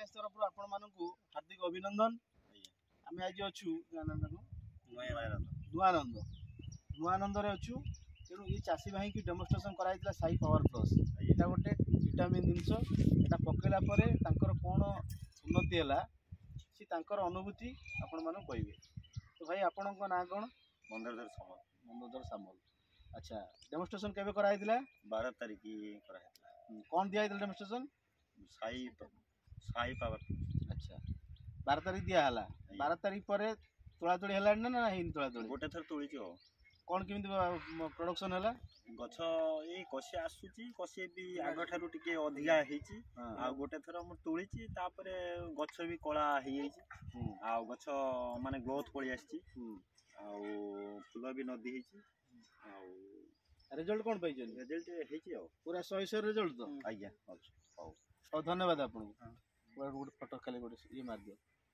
Finance तरफ आपण मानकु हार्दिक अभिनंदन। आम आज अच्छु नुआनंद नुआनंद अच्छु तेणु ये चाषी भाई की डेमोन्स्ट्रेशन कराइला साई पावर प्लस यहाँ गोटे विटामिन जिनस यहाँ पकड़ा कौन उन्नति है सी अनुभूति आपण मान कहे। तो भाई आपण ना कौन? मंदरधर सामल। मंदरधर सामल। अच्छा डेमोन्स्ट्रेशन केबे कराइला? 12 तारीख कराइला। कौन दिया डेमोन्स्ट्रेशन? साई पावर। अच्छा 12 तारीख दिया हला। 12 तारीख पर तोड़ा तोड़ी है ना ही तोड़ा तोड़ी? गोटे थर तोड़ी कौन केमिति प्रोडक्शन है? गछ ये कषि आसुची कषि भी आग ठारू टिके अधिका हेची आ गोटे थर म तोळीची तापरे गछ भी कला हे जाईची आ गछ माने ग्रोथ पड़ी आसी आ फूल भी नदी हेची आ रिजल्ट कोन पाइछन? रिजल्ट हेची आ पूरा 100 रिजल्ट तो? आज्ञा। हो धन्यवाद आपन। गोटे फोटो खाली गोटे ये मार दियो।